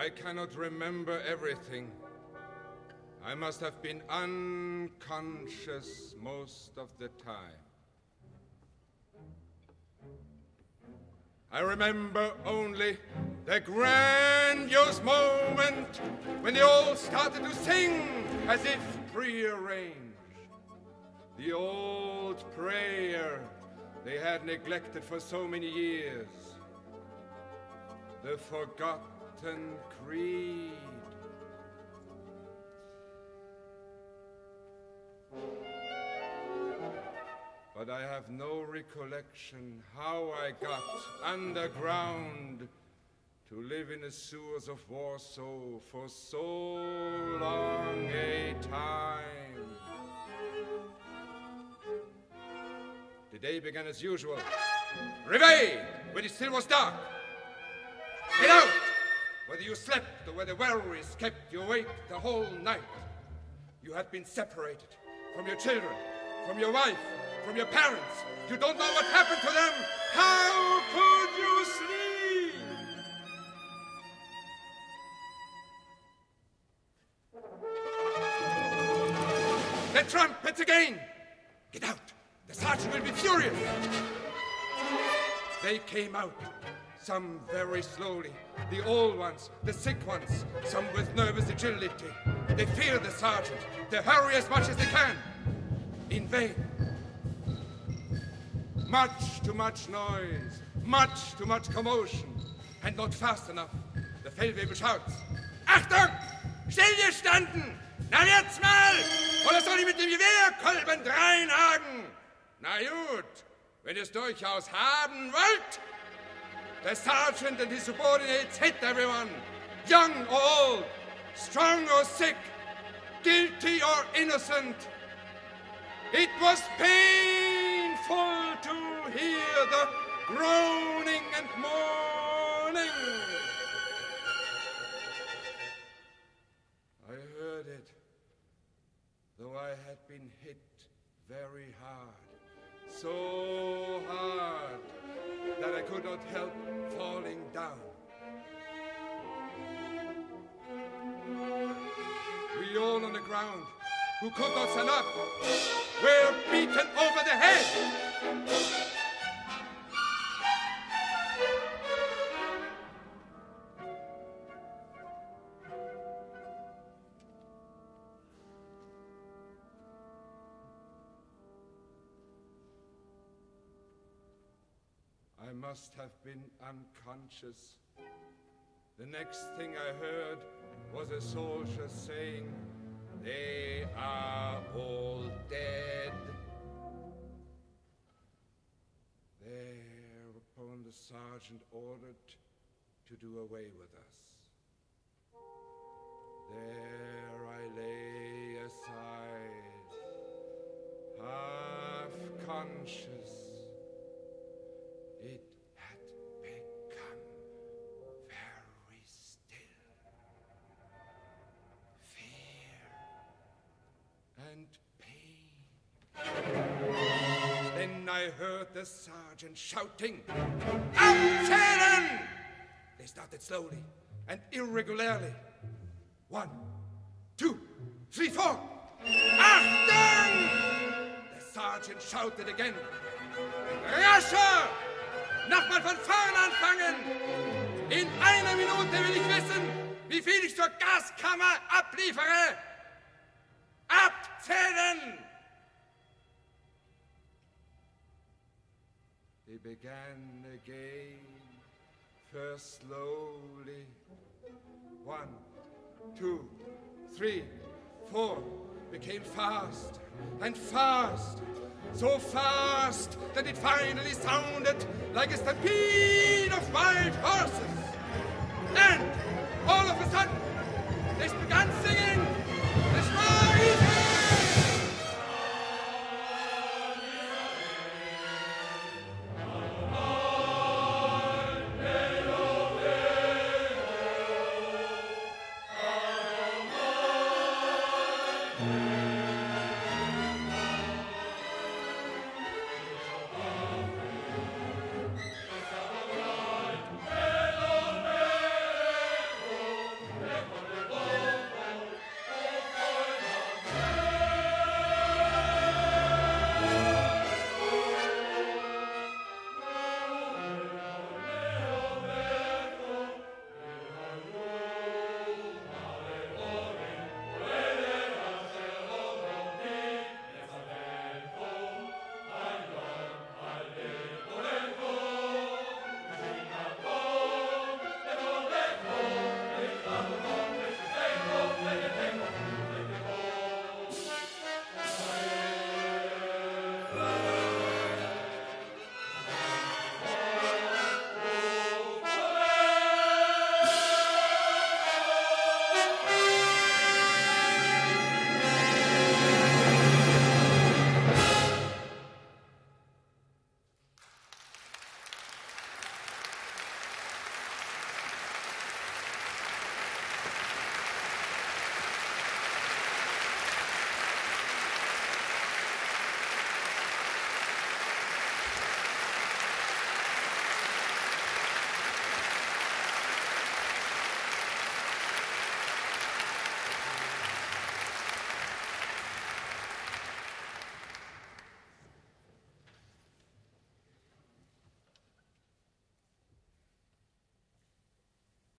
I cannot remember everything. I must have been unconscious most of the time. I remember only the grandiose moment when they all started to sing as if prearranged. The old prayer they had neglected for so many years. The forgotten creed. But I have no recollection how I got underground to live in the sewers of Warsaw for so long a time. The day began as usual. Reveille, when it still was dark. Get out! Whether you slept or whether worries kept you awake the whole night. You had been separated from your children, from your wife, from your parents. You don't know what happened to them. How could you sleep? The trumpets again! Get out! The sergeant will be furious! They came out, some very slowly, the old ones, the sick ones, some with nervous agility. They fear the sergeant. They hurry as much as they can. In vain. Much too much noise, much too much commotion, and not fast enough. The Feldwebel shouts, Achtung! Stillgestanden! Na jetzt mal! Oder soll ich mit dem Gewehrkolben reinhaken? Na gut, wenn ihr es durchaus haben wollt. The sergeant and his subordinates hit everyone, young or old, strong or sick, guilty or innocent. It was painful to hear the groaning and mourning. I heard it, though I had been hit very hard, so hard that I could not help falling down. We all on the ground, who could not stand up, were beaten over the head. I must have been unconscious. The next thing I heard was a soldier saying, "They are all dead." Thereupon the sergeant ordered to do away with us. There I lay aside, half conscious. It had become very still. Fear and pain. Then I heard the sergeant shouting, "Abzählen!" They started slowly and irregularly. 1, 2, 3, 4. Achtung! The sergeant shouted again. Rascher! Nochmal von vorn anfangen! In einer Minute will ich wissen, wie viel ich zur Gaskammer abliefere! Abzählen! They began again, first slowly. 1, 2, 3, 4, became fast and fast. So fast that it finally sounded like a stampede of wild horses. And all of a sudden,